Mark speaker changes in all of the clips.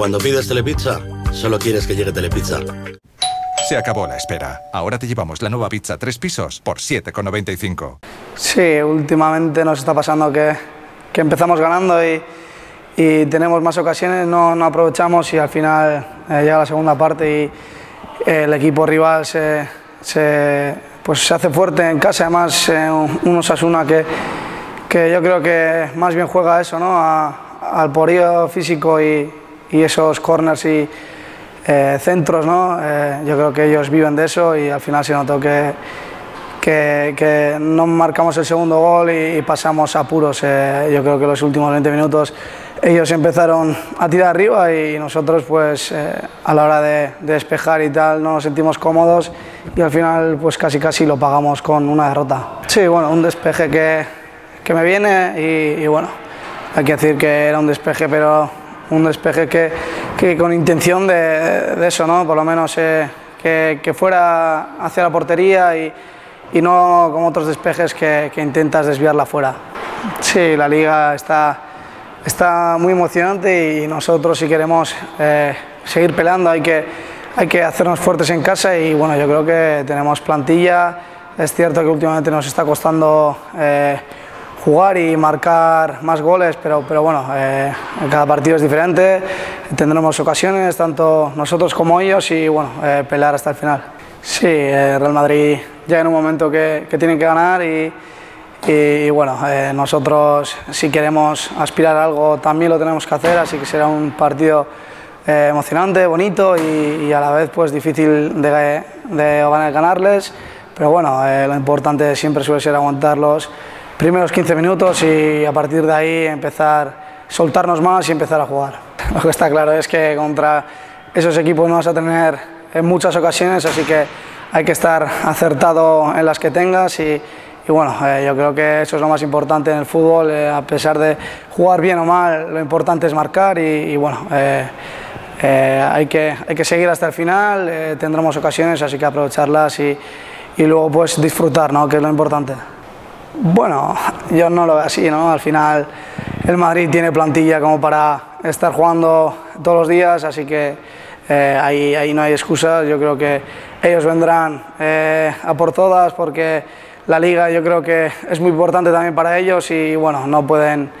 Speaker 1: cuando pides Telepizza, solo quieres que llegue Telepizza.
Speaker 2: Se acabó la espera. Ahora te llevamos la nueva pizza 3 pisos por 7,95.
Speaker 3: Sí, últimamente nos está pasando que empezamos ganando y tenemos más ocasiones, no aprovechamos y al final llega la segunda parte y el equipo rival se hace fuerte en casa. Además, un Osasuna que yo creo que más bien juega a eso, ¿no? Al poderío físico y esos corners y centros, ¿no? Yo creo que ellos viven de eso y al final se notó que no marcamos el segundo gol y pasamos apuros. Yo creo que los últimos 20 minutos ellos empezaron a tirar arriba y nosotros pues a la hora de despejar y tal no nos sentimos cómodos y al final pues casi lo pagamos con una derrota. Sí, bueno, un despeje que me viene y bueno, hay que decir que era un despeje, pero un despeje que con intención de eso, ¿no? Por lo menos que fuera hacia la portería y no como otros despejes que intentas desviarla fuera. Sí, la liga está muy emocionante y nosotros si queremos seguir peleando hay que hacernos fuertes en casa y bueno, yo creo que tenemos plantilla. Es cierto que últimamente nos está costando jugar y marcar más goles, pero bueno, cada partido es diferente, tendremos ocasiones, tanto nosotros como ellos, y bueno, pelear hasta el final. Sí, Real Madrid ya en un momento que tienen que ganar y bueno, nosotros si queremos aspirar a algo también lo tenemos que hacer, así que será un partido emocionante, bonito y a la vez pues difícil de ganarles, pero bueno, lo importante siempre suele ser aguantar los primeros 15 minutos y a partir de ahí empezar, soltarnos más y empezar a jugar. Lo que está claro es que contra esos equipos no vas a tener en muchas ocasiones, así que hay que estar acertado en las que tengas y bueno, yo creo que eso es lo más importante en el fútbol, a pesar de jugar bien o mal, lo importante es marcar y bueno, hay que seguir hasta el final, tendremos ocasiones, así que aprovecharlas y luego pues disfrutar, ¿no? Que es lo importante. Bueno, yo no lo veo así, ¿no? Al final el Madrid tiene plantilla como para estar jugando todos los días, así que ahí no hay excusas. Yo creo que ellos vendrán a por todas porque la Liga yo creo que es muy importante también para ellos y bueno, no pueden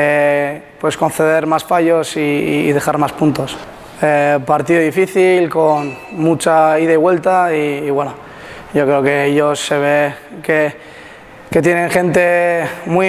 Speaker 3: pues conceder más fallos y dejar más puntos. Partido difícil, con mucha ida y vuelta y bueno, yo creo que ellos se ve que tienen gente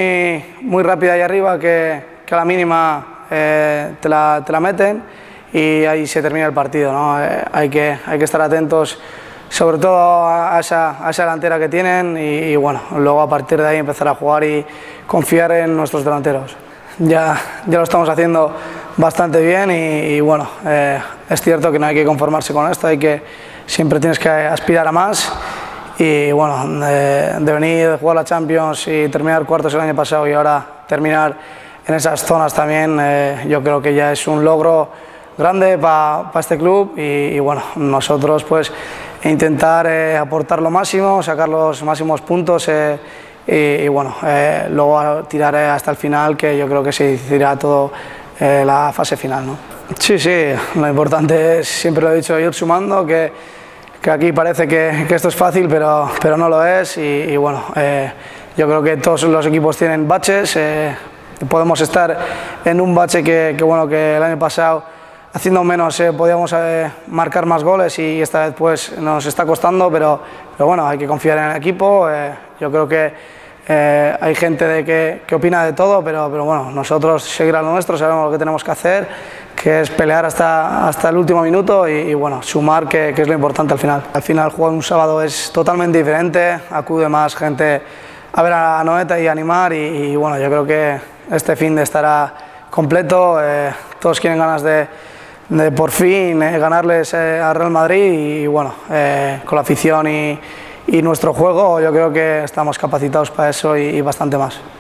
Speaker 3: muy rápida ahí arriba que a la mínima te la meten y ahí se termina el partido, ¿no? Hay que estar atentos sobre todo a esa delantera que tienen y bueno, luego a partir de ahí empezar a jugar y confiar en nuestros delanteros. Ya lo estamos haciendo bastante bien y bueno, es cierto que no hay que conformarse con esto, siempre tienes que aspirar a más. Y bueno, de venir, de jugar la Champions y terminar cuartos el año pasado y ahora terminar en esas zonas también, yo creo que ya es un logro grande para este club y bueno, nosotros pues intentar aportar lo máximo, sacar los máximos puntos y bueno, luego tirar hasta el final, que yo creo que se decidirá todo la fase final, ¿no? Sí, lo importante es, siempre lo he dicho, ir sumando, que aquí parece que esto es fácil, pero no lo es y bueno, yo creo que todos los equipos tienen baches, podemos estar en un bache que bueno, que el año pasado haciendo menos podíamos marcar más goles y esta vez pues nos está costando, pero bueno, hay que confiar en el equipo, yo creo que hay gente que opina de todo, pero bueno, nosotros seguir a lo nuestro, sabemos lo que tenemos que hacer, que es pelear hasta el último minuto y bueno, sumar, que es lo importante al final. Al final jugar un sábado es totalmente diferente, acude más gente a ver a Anoeta y animar y bueno, yo creo que este fin de estará completo, todos quieren ganas de por fin ganarles a Real Madrid y bueno, con la afición y nuestro juego yo creo que estamos capacitados para eso y bastante más.